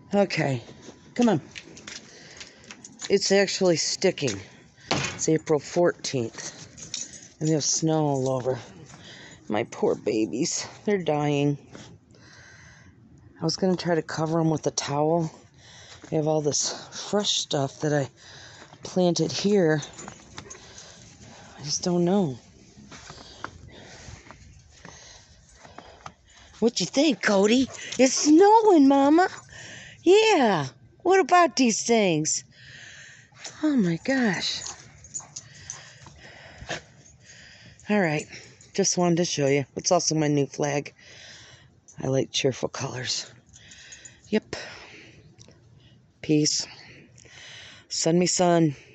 Okay, come on. It's actually sticking. It's April 14th. And there's snow all over. My poor babies. They're dying. I was going to try to cover them with a towel. I have all this fresh stuff that I planted here. I just don't know. What you think, Cody? It's snowing, Mama. Yeah. What about these things? Oh my gosh. All right. Just wanted to show you. It's also my new flag. I like cheerful colors. Yep. Peace. Send me sun.